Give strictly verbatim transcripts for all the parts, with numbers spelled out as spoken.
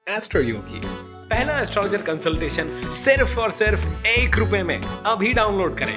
Astro योगी, पहला astrologer consultation सिर्फ और सिर्फ एक रुपए में। अभी डाउनलोड करें।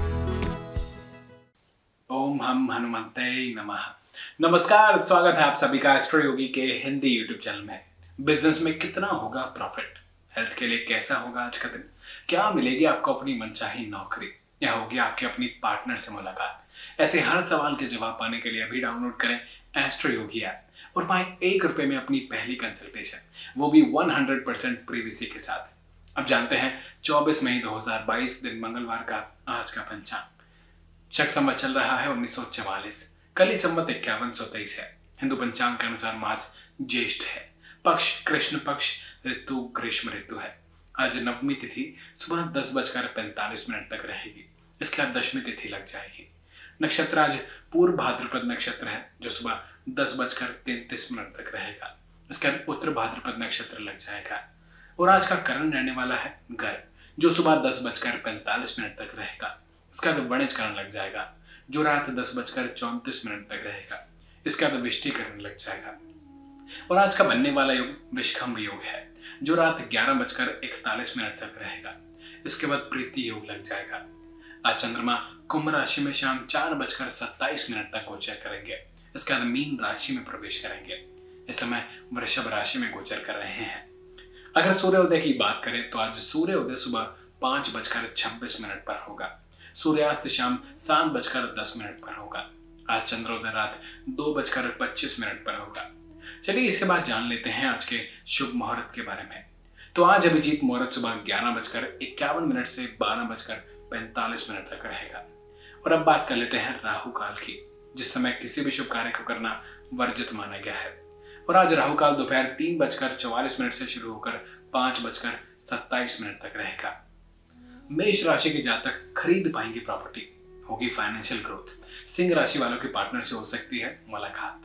ओम हम हनुमंते नमः। नमस्कार, स्वागत है आप सभी का एस्ट्रो योगी के हिंदी यूट्यूब चैनल में। बिजनेस में कितना होगा प्रॉफिट, हेल्थ के लिए कैसा होगा आज का दिन, क्या मिलेगी आपको अपनी मनचाही नौकरी, या होगी आपके अपनी पार्टनर से मुलाकात, ऐसे हर सवाल के जवाब पाने के लिए अभी डाउनलोड करें एस्ट्रो योगी ऐप और पाएं एक रुपए में अपनी पहली कंसल्टेशन, वो भी सौ परसेंट प्रीवीसी के साथ। अब जानते हैं चौबीस मई दो हज़ार बाईस दिन मंगलवार का आज का पंचांग। शक संवत चल रहा है उन्नीस सौ चवालीस, कली संवत इक्यावन सौ तेईस है। हिंदू पंचांग के अनुसार मास ज्येष्ठ है, पक्ष कृष्ण पक्ष, ऋतु ग्रीष्म ऋतु है। आज नवमी तिथि सुबह दस बजकर पैंतालीस मिनट तक रहेगी, इसके बाद दशमी तिथि लग जाएगी। नक्षत्र आज पूर्व भाद्रपद नक्षत्र है जो सुबह दस बजकर तैंतीस मिनट तक रहेगा, इसके बाद उत्तर भाद्रपद नक्षत्र लग जाएगा। और आज का करण रहने वाला है गर्भ, जो सुबह दस बजकर पैंतालीस मिनट तक रहेगा, इसका बाद वणिज करण लग जाएगा जो रात दस बजकर चौंतीस मिनट तक रहेगा, इसके बाद विष्टि करण लग जाएगा। और आज का बनने वाला योग विषखंभ योग है जो रात ग्यारह बजकर इकतालीस मिनट तक रहेगा, इसके बाद प्रीति योग लग जाएगा। आज चंद्रमा कुंभ राशि में शाम चार बजकर सत्ताईस मिनट तक गोचर करेंगे, इसके बाद मीन राशि में प्रवेश करेंगे। इस समय वृषभ राशि में गोचर कर रहे हैं। अगर सूर्योदय की बात करें तो आज सूर्योदय सुबह पांच बजकर छब्बीस मिनट पर होगा, सूर्यास्त शाम सात बजकर दस मिनट पर होगा। आज चंद्रोदय रात दो बजकर पच्चीस मिनट पर होगा। चलिए इसके बाद जान लेते हैं आज के शुभ मुहूर्त के बारे में। तो आज अभिजीत मुहूर्त सुबह ग्यारह बजकर इक्यावन मिनट से बारह बजकर पैंतालीस मिनट तक रहेगा। और अब बात कर लेते हैं राहु काल की, जिस समय किसी भी शुभ कार्य को करना वर्जित माना गया है। और आज राहु काल दोपहर तीन बजकर चौवालीस मिनट से शुरू होकर पांच बजकर सत्ताईस मिनट तक रहेगा। मेष राशि के जातक खरीद पाएंगे प्रॉपर्टी, होगी फाइनेंशियल ग्रोथ। सिंह राशि वालों के पार्टनर से हो सकती है मुलाकात।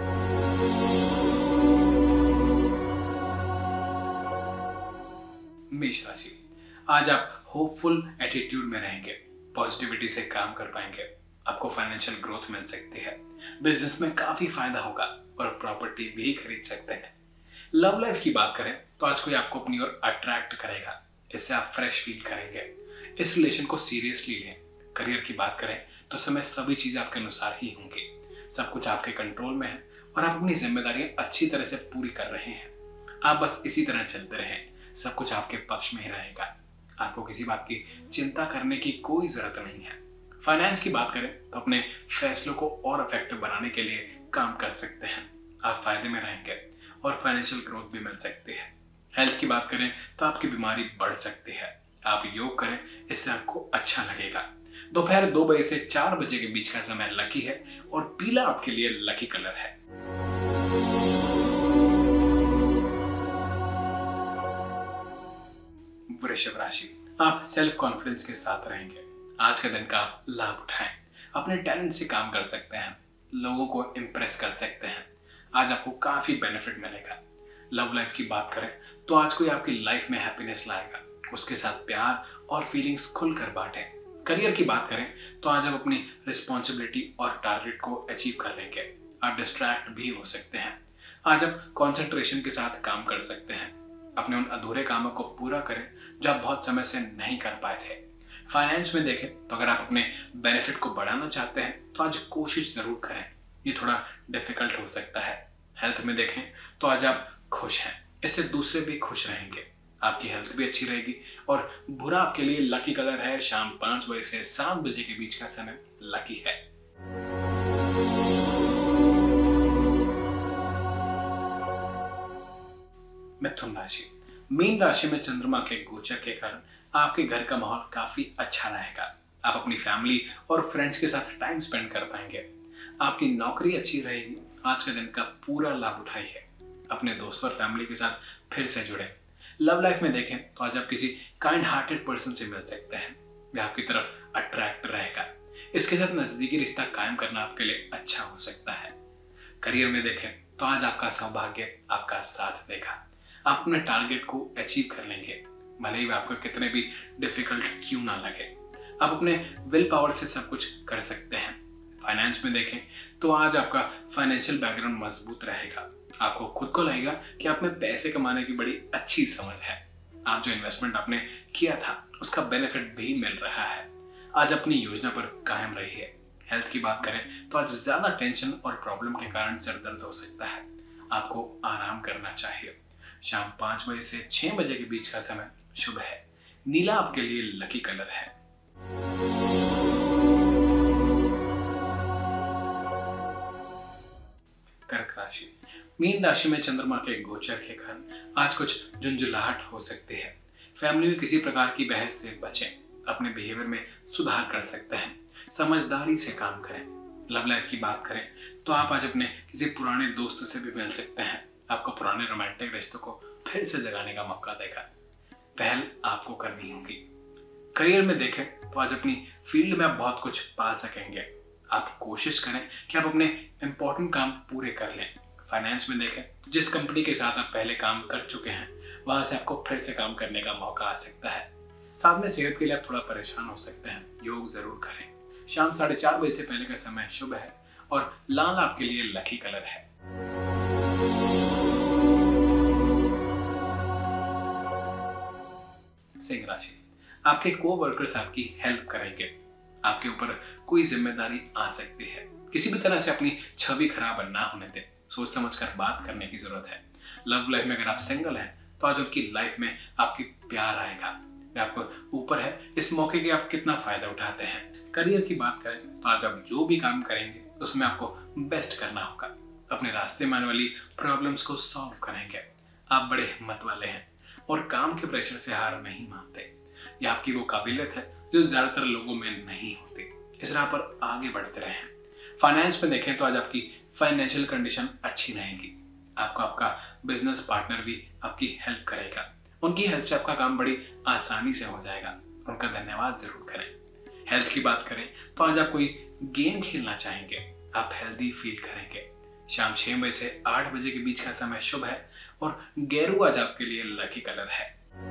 मेष राशि, आज आप होपफुल एटीट्यूड में रहेंगे, पॉजिटिविटी से काम कर पाएंगे, आपको फाइनेंशियल ग्रोथ मिल सकती है, बिजनेस में काफी फायदा होगा और प्रॉपर्टी भी खरीद सकते हैं। लव लाइफ की बात करें तो आज कोई आपको अपनी ओर अट्रैक्ट करेगा, इससे आप फ्रेश फील करेंगे, इस रिलेशन को सीरियसली लें। करियर की बात करें तो समय सभी चीजें आपके अनुसार ही होंगी, सब कुछ आपके कंट्रोल में है और आप अपनी जिम्मेदारियां अच्छी तरह से पूरी कर रहे हैं। आप बस इसी तरह चलते रहें, सब कुछ आपके पक्ष में ही रहेगा, आपको किसी बात की चिंता करने की कोई जरूरत नहीं है। फाइनेंस की बात करें तो अपने फैसलों को और इफेक्टिव बनाने के लिए काम कर सकते हैं, आप फायदे में रहेंगे और फाइनेंशियल ग्रोथ भी मिल सकती है। हेल्थ की बात करें तो आपकी बीमारी बढ़ सकती है, आप योग करें, इससे आपको अच्छा लगेगा। दोपहर दो बजे से चार बजे के बीच का समय लकी है और पीला आपके लिए लकी कलर है। वृषभ राशि, आप सेल्फ कॉन्फिडेंस के साथ रहेंगे, आज के दिन का लाभ उठाएं, अपने टैलेंट से काम कर सकते हैं, लोगों को इम्प्रेस कर सकते हैं, आज आपको काफी बेनिफिट मिलेगा। लव लाइफ की बात करें तो आज कोई आपकी लाइफ में हैप्पीनेस लाएगा, उसके साथ प्यार और फीलिंग्स खुलकर बांटें। करियर की बात करें तो आज आप अपनी रिस्पॉन्सिबिलिटी और टारगेट को अचीव कर लेंगे, आप डिस्ट्रैक्ट भी हो सकते हैं, आज आप कॉन्सेंट्रेशन के साथ काम कर सकते हैं, अपने उन अधूरे कामों को पूरा करें जो आप बहुत समय से नहीं कर पाए थे। फाइनेंस में देखें तो अगर आप अपने बेनिफिट को बढ़ाना चाहते हैं तो आज कोशिश जरूर करें, ये थोड़ा डिफिकल्ट हो सकता है। हेल्थ में देखें तो आज आप खुश हैं, इससे दूसरे भी खुश रहेंगे, आपकी हेल्थ भी अच्छी रहेगी। और बुरा आपके लिए लकी कलर है, शाम पांच बजे से सात बजे के बीच का समय लकी है। मिथुन राशि, मीन राशि में चंद्रमा के गोचर के कारण आपके घर का माहौल काफी अच्छा रहेगा, आप अपनी फैमिली और फ्रेंड्स के साथ टाइम स्पेंड कर पाएंगे, आपकी नौकरी अच्छी रहेगी। आज के दिन का पूरा लाभ उठाइए, अपने दोस्तों और फैमिली के साथ फिर से जुड़े। लव लाइफ में देखें तो आज आप किसी काइंड हार्टेड पर्सन से मिल सकते हैं, वह आपकी तरफ अट्रैक्ट रहेगा, इसके साथ नजदीकी रिश्ता कायम करना आपके लिए अच्छा हो सकता है। करियर में देखें तो आज आपका सौभाग्य आपका साथ देगा, आप अपने टारगेट को अचीव कर लेंगे, भले ही आपको कितने भी डिफिकल्ट क्यों ना लगे, आप अपने विल पावर से सब कुछ कर सकते हैं। फाइनेंस में देखें तो आज आपका फाइनेंशियल बैकग्राउंड मजबूत रहेगा, आपको खुद को लगेगा कि आप में पैसे कमाने की बड़ी अच्छी समझ है। आप जो इन्वेस्टमेंट आपने किया था उसका बेनिफिट भी मिल रहा है। आज अपनी योजना पर कायम रहिए। हेल्थ की बात करें तो आज ज्यादा टेंशन और प्रॉब्लम के कारण सर दर्द हो सकता है। आपको आराम करना चाहिए। शाम पांच बजे से छह बजे के बीच का समय शुभ है। नीला आपके लिए लकी कलर है। कर्क राशि। मीन राशि में चंद्रमा के गोचर के कारण आज कुछ झुंझुलाहट हो सकती है। फैमिली में किसी प्रकार की बहस से बचें। अपने बिहेवियर में सुधार कर सकते हैं। समझदारी से काम करें। लव लाइफ की बात करें तो आप आज अपने किसी पुराने दोस्त से भी मिल सकते हैं। आपको पुराने रोमांटिक रिश्तों को फिर से जगाने का मौका देगा। पहल आपको करनी होगी। करियर में देखें तो आज अपनी फील्ड में आप बहुत कुछ पा सकेंगे। आप कोशिश करें कि आप अपने इंपॉर्टेंट काम पूरे कर लें। फाइनेंस में देखें तो जिस कंपनी के साथ आप पहले काम कर चुके हैं वहां से आपको फिर से काम करने का मौका आ सकता है। साथ में सेहत के लिए आप थोड़ा परेशान हो सकते हैं। योग जरूर करें। शाम साढ़े चार बजे से पहले का समय शुभ है और लाल आपके लिए लकी कलर है। सिंह राशि। आपके को वर्कर्स आपकी हेल्प करेंगे। आपके ऊपर कोई जिम्मेदारी आ सकती है। किसी भी तरह से अपनी छवि खराब ना होने दें। सोच समझकर बात करने की जरूरत है। लव लाइफ में अगर आप सिंगल हैं तो आज उनकी लाइफ में आपकी प्यार आएगा। आपको ऊपर है इस मौके के आप कितना फायदा उठाते हैं। करियर की बात करें तो आज आप जो भी काम करेंगे उसमें आपको बेस्ट करना होगा। अपने रास्ते में आने वाली प्रॉब्लम्स को सॉल्व करेंगे। आप बड़े हिम्मत वाले हैं और काम के प्रेशर से हार नहीं मानते। ये आपकी वो काबिलियत है जो ज्यादातर लोगों में नहीं होती। इस राह पर आगे बढ़ते रहें। फाइनेंस में देखें तो आज आपकी फाइनेंशियल कंडीशन अच्छी रहेगी। आपको आपका बिजनेस पार्टनर भी आपकी हेल्प करेगा। उनकी हेल्प से आपका काम बड़ी आसानी से हो जाएगा। उनका धन्यवाद जरूर करें। हेल्थ की बात करें तो आज आप कोई गेम खेलना चाहेंगे। आप हेल्दी फील करेंगे। शाम छह बजे से आठ बजे के बीच का समय शुभ है और गेरू आज आपके लिए लकी कलर है।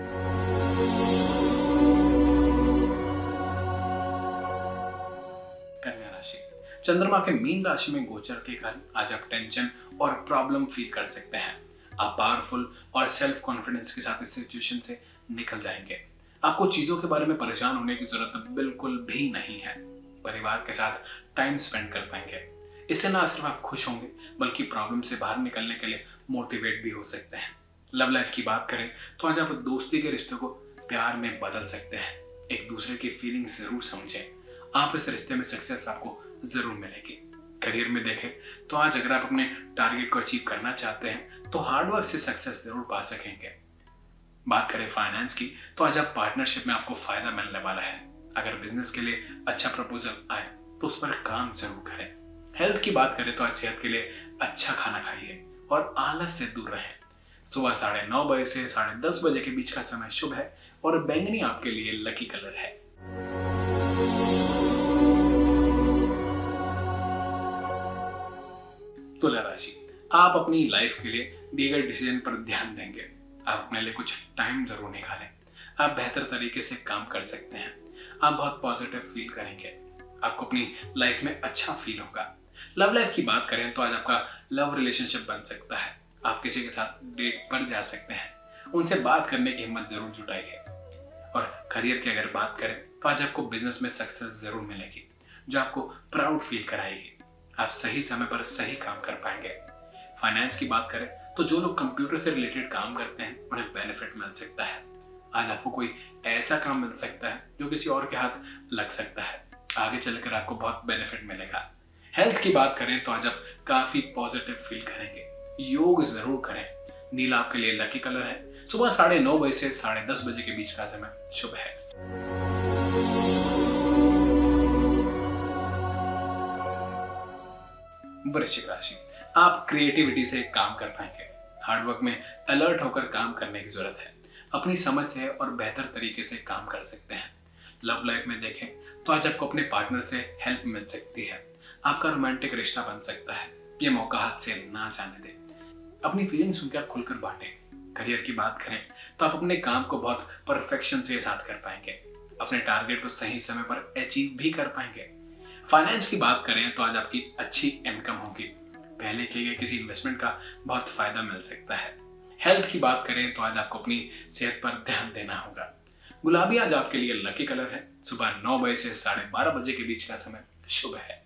कन्या राशि। चंद्रमा के मीन राशि में गोचर के कारण आज आप टेंशन और प्रॉब्लम फील कर सकते हैं। आप पावरफुल और सेल्फ कॉन्फिडेंस के साथ इस सिचुएशन से निकल जाएंगे। आपको चीजों के बारे में परेशान होने की जरूरत बिल्कुल भी नहीं है। परिवार के साथ टाइम स्पेंड कर पाएंगे। इससे ना सिर्फ आप खुश होंगे बल्कि प्रॉब्लम से बाहर निकलने के लिए मोटिवेट भी हो सकते हैं। लव लाइफ की बात करें तो आज आप दोस्ती के रिश्तों को प्यार में बदल सकते हैं। एक दूसरे की फीलिंग्स जरूर समझें। आप इस रिश्ते में सक्सेस आपको जरूर मिलेगी। करियर में देखें तो आज अगर आप अपने टारगेट को अचीव करना चाहते हैं तो हार्डवर्क से सक्सेस जरूर पा सकेंगे। बात करें फाइनेंस की तो आज आप पार्टनरशिप में आपको फायदा मिलने वाला है। अगर बिजनेस के लिए अच्छा प्रपोजल आए तो उस पर काम जरूर करें। हेल्थ की बात करें तो आज सेहत के लिए अच्छा खाना खाइए और आलस से दूर रहें। सुबह साढ़े नौ बजे से साढ़े दस बजे के बीच का समय शुभ है और बैंगनी आपके लिए लकी कलर है। तुला राशि। आप अपनी लाइफ के लिए दिए गए डिसीजन पर ध्यान देंगे। आप अपने लिए कुछ टाइम जरूर निकालें। आप बेहतर तरीके से काम कर सकते हैं। आप बहुत पॉजिटिव फील करेंगे। आपको अपनी लाइफ में अच्छा फील होगा। लव लाइफ की बात करें तो आज आपका लव रिलेशनशिप बन सकता है। आप किसी के साथ डेट पर जा सकते हैं। उनसे बात करने की हिम्मत जरूर जुटाइए। और करियर की अगर बात करें तो आज आपको बिजनेस में सक्सेस जरूर मिलेगी जो आपको प्राउड फील कराएगी। आप सही समय पर सही काम कर पाएंगे। फाइनेंस की बात करें तो जो लोग कंप्यूटर से रिलेटेड काम करते हैं उन्हें बेनिफिट मिल सकता है। आज आपको कोई ऐसा काम मिल सकता है जो किसी और के हाथ लग सकता है। आगे चलकर आपको बहुत बेनिफिट मिलेगा। हेल्थ की बात करें तो आज आप काफी पॉजिटिव फील करेंगे। योग जरूर करें। नीला आपके लिए लकी कलर है। सुबह साढ़े नौ बजे से साढ़े दस बजे के बीच का समय शुभ है। वृश्चिक राशि। आप क्रिएटिविटी से काम कर पाएंगे। हार्डवर्क में अलर्ट होकर काम करने की जरूरत है। अपनी समझ से और बेहतर तरीके से काम कर सकते हैं। लव लाइफ में देखें तो आज आपको अपने पार्टनर से हेल्प मिल सकती है। आपका रोमांटिक रिश्ता बन सकता है। ये मौका हाथ से ना जाने दें। अपनी फीलिंग्स उनके साथ खुलकर बांटें। करियर की बात करें तो आप अपने काम को बहुत परफेक्शन से साथ कर पाएंगे। अपने टारगेट को सही समय पर अचीव भी कर पाएंगे। फाइनेंस की बात करें तो आज आपकी अच्छी इनकम होगी। पहले किए गए किसी इन्वेस्टमेंट का बहुत फायदा मिल सकता है। हेल्थ की बात करें तो आज आपको अपनी सेहत पर ध्यान देना होगा। गुलाबी आज आपके लिए लकी कलर है। सुबह नौ बजे से साढ़े बारह बजे के बीच का समय शुभ है।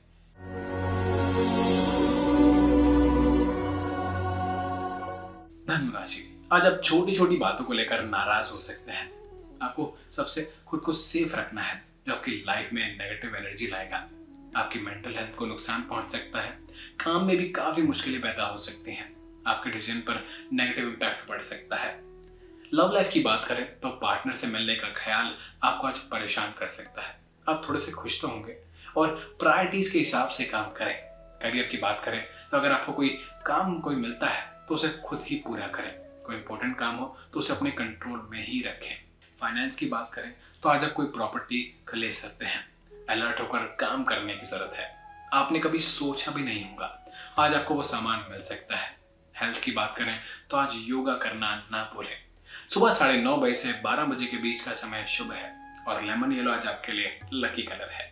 धनु राशि, आज आप छोटी छोटी बातों को लेकर नाराज हो सकते हैं। आपको सबसे खुद को सेफ रखना है जो आपकी लाइफ में नेगेटिव एनर्जी लाएगा। आपकी मेंटल हेल्थ को नुकसान पहुंच सकता है। काम में भी काफी मुश्किलें पैदा हो सकती हैं। आपके डिसीजन पर नेगेटिव इंपैक्ट पड़ सकता है। लव लाइफ की बात करें तो पार्टनर से मिलने का ख्याल आपको आज परेशान कर सकता है। आप थोड़े से खुश तो होंगे और प्रायोरिटीज के हिसाब से काम करें। करियर की बात करें तो अगर आपको कोई काम कोई मिलता है तो उसे खुद ही पूरा करें। कोई इंपॉर्टेंट काम हो तो उसे अपने कंट्रोल में ही रखें। फाइनेंस की बात करें तो आज आप कोई प्रॉपर्टी ले सकते हैं। अलर्ट होकर काम करने की जरूरत है। आपने कभी सोचा भी नहीं होगा, आज आपको वो सामान मिल सकता है। हेल्थ की बात करें तो आज योगा करना ना भूलें। सुबह साढ़े नौ बजे से बारह बजे के बीच का समय शुभ है और लेमन येलो आज आपके लिए लकी कलर है।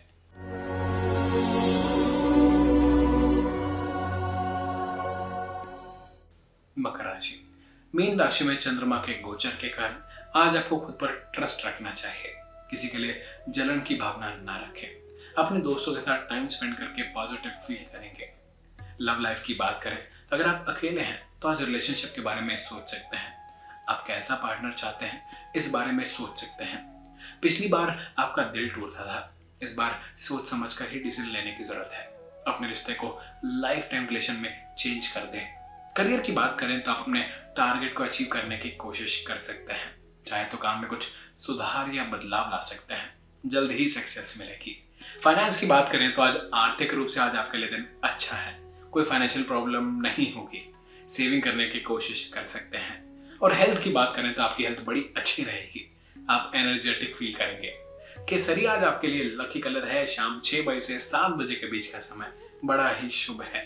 मकर राशि, मीन राशि में चंद्रमा के गोचर के कारण आज आपको खुद पर ट्रस्ट रखना चाहिए। किसी के लिए जलन की भावना ना रखें। अपने दोस्तों के साथ टाइम स्पेंड करके पॉजिटिव फील करेंगे। लव लाइफ की बात करें तो अगर आप अकेले हैं तो आज रिलेशनशिप के बारे में सोच सकते हैं। आप कैसा पार्टनर चाहते हैं इस बारे में सोच सकते हैं। पिछली बार आपका दिल टूटा था, इस बार सोच समझ कर ही डिसीजन लेने की जरूरत है। अपने रिश्ते को लाइफ टाइम रिलेशन में चेंज कर दें। करियर की बात करें तो आप अपने टारगेट को अचीव करने की कोशिश कर सकते हैं। चाहे तो काम में कुछ सुधार या बदलाव ला सकते हैं। जल्द ही सक्सेस मिलेगी। फाइनेंस की बात करें तो आज आर्थिक रूप से आज आपके लिए दिन अच्छा है। कोई फाइनेंशियल प्रॉब्लम नहीं होगी। सेविंग करने की कोशिश कर सकते हैं। और हेल्थ की बात करें तो आपकी हेल्थ बड़ी अच्छी रहेगी। आप एनर्जेटिक फील करेंगे। केसरी आज आपके लिए लकी कलर है। शाम छह बजे से सात बजे के बीच का समय बड़ा ही शुभ है।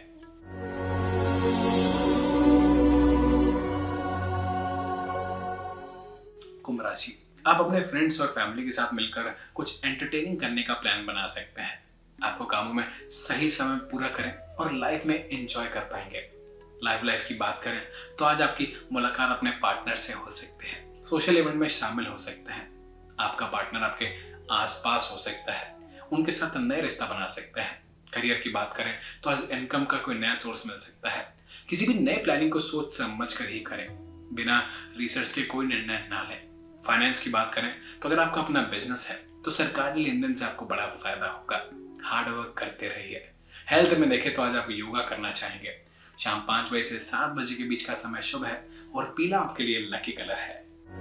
कुंभ राशि, आप अपने फ्रेंड्स और फैमिली के साथ मिलकर कुछ एंटरटेनिंग करने का प्लान बना सकते हैं। आपको कामों में सही समय पूरा करें और लाइफ में एंजॉय कर पाएंगे। लाइफ लाइफ की बात करें तो आज आपकी मुलाकात अपने पार्टनर से हो सकती है। सोशल इवेंट में शामिल हो सकते हैं। आपका पार्टनर आपके आसपास हो सकता है। उनके साथ नए रिश्ता बना सकते हैं। करियर की बात करें तो आज इनकम का कोई नया सोर्स मिल सकता है। किसी भी नए प्लानिंग को सोच समझ कर ही करें। बिना रिसर्च के कोई निर्णय ना लें। फाइनेंस की बात करें तो अगर आपका अपना बिजनेस है तो सरकारी लेन देन से आपको बड़ा फायदा होगा। हार्ड वर्क करते रहिए। हेल्थ में देखें तो आज आप योगा करना चाहेंगे। शाम पांच बजे से सात बजे के बीच का समय शुभ है और पीला आपके लिए लकी कलर है।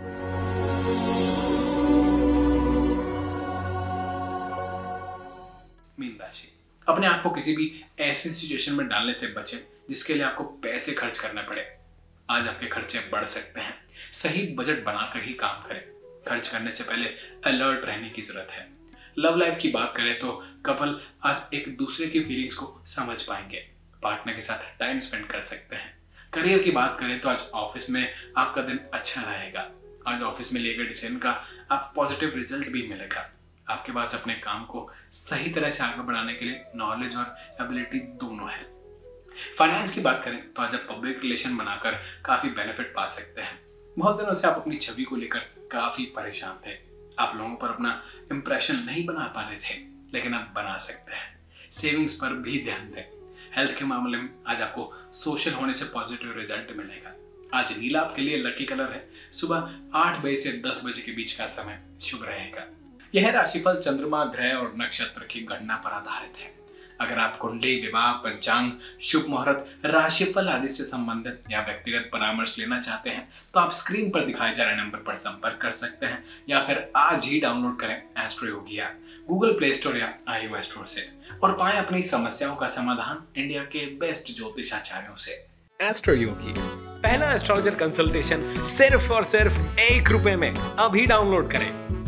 मीन राशि, अपने आप को किसी भी ऐसी सिचुएशन में डालने से बचें जिसके लिए आपको पैसे खर्च करने पड़े। आज आपके खर्चे बढ़ सकते हैं। सही बजट बनाकर ही काम करें। खर्च करने से पहले अलर्ट रहने की जरूरत है। लव लाइफ की बात करें तो कपल आज एक दूसरे की फीलिंग्स को समझ पाएंगे। पार्टनर के साथ टाइम स्पेंड कर सकते हैं। करियर की बात करें तो आज ऑफिस में आपका दिन अच्छा रहेगा। आज ऑफिस में लिए गए डिसीजन का आप पॉजिटिव रिजल्ट भी मिलेगा। आपके पास अपने काम को सही तरह से आगे बढ़ाने के लिए नॉलेज और एबिलिटी दोनों है। फाइनेंस की बात करें तो आज आप पब्लिक रिलेशन बनाकर काफी बेनिफिट पा सकते हैं। बहुत दिनों से आप अपनी छवि को लेकर काफी परेशान थे। आप लोगों पर अपना इंप्रेशन नहीं बना पा रहे थे, लेकिन आप बना सकते हैं। सेविंग्स पर भी ध्यान दें। हेल्थ के मामले में आज आपको सोशल होने से पॉजिटिव रिजल्ट मिलेगा। आज नीला आपके लिए लकी कलर है। सुबह आठ बजे से दस बजे के बीच का समय शुभ रहेगा। यह राशिफल चंद्रमा, ग्रह और नक्षत्र की गणना पर आधारित है। अगर आप कुंडली, विवाह, पंचांग, शुभ मुहूर्त, राशिफल आदि से संबंधित या व्यक्तिगत परामर्श लेना चाहते हैं तो आप स्क्रीन पर दिखाए जा रहे नंबर पर संपर्क कर सकते हैं या फिर आज ही डाउनलोड करें Astro Yogi app Google Play Store या आईओएस स्टोर से और पाएं अपनी समस्याओं का समाधान इंडिया के बेस्ट ज्योतिषाचार्यों से। एस्ट्रो योगी, पहला एस्ट्रोलॉजर कंसल्टेशन सिर्फ और सिर्फ एक रुपए में। अभी डाउनलोड करें।